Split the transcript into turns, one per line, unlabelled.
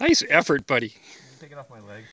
Nice effort, buddy.
Take it off my leg.